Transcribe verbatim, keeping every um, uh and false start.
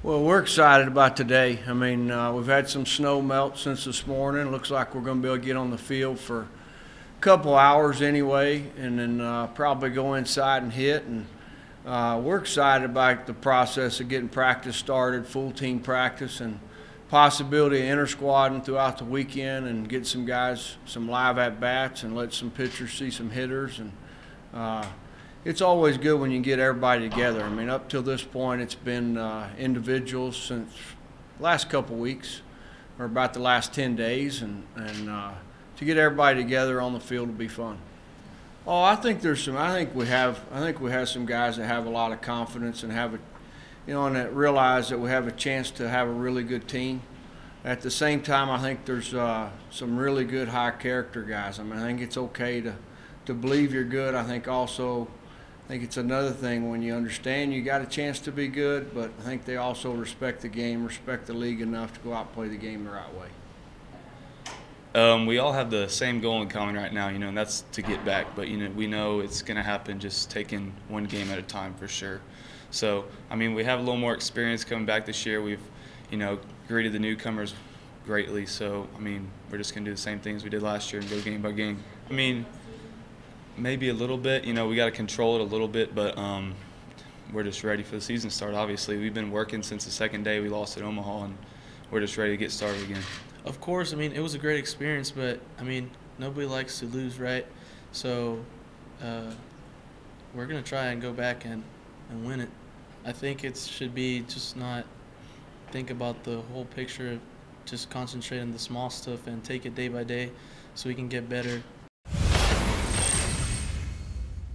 Well, we're excited about today. I mean, uh, we've had some snow melt since this morning. Looks like we're going to be able to get on the field for a couple hours anyway, and then uh, probably go inside and hit. And uh, we're excited about the process of getting practice started, full team practice, and possibility of inter-squadding throughout the weekend and get some guys some live at-bats and let some pitchers see some hitters. And uh, it's always good when you get everybody together. I mean, up till this point, it's been uh, individuals since the last couple weeks, or about the last ten days, and, and uh, to get everybody together on the field will be fun. Oh, I think there's some. I think we have. I think we have some guys that have a lot of confidence and have a, you know, and that realize that we have a chance to have a really good team. At the same time, I think there's uh, some really good high character guys. I mean, I think it's okay to to believe you're good. I think also. I think it's another thing when you understand you got a chance to be good, but I think they also respect the game, respect the league enough to go out and play the game the right way. Um, we all have the same goal in common right now, you know, and that's to get back. But, you know, we know it's going to happen just taking one game at a time for sure. So, I mean, we have a little more experience coming back this year. We've, you know, greeted the newcomers greatly. So, I mean, we're just going to do the same things we did last year and go game by game. I mean, maybe a little bit. You know, we got to control it a little bit, but um, we're just ready for the season start, obviously. We've been working since the second day we lost at Omaha, and we're just ready to get started again. Of course, I mean, it was a great experience, but, I mean, nobody likes to lose, right? So uh, we're going to try and go back and, and win it. I think it should be just not think about the whole picture, just concentrate on the small stuff and take it day by day so we can get better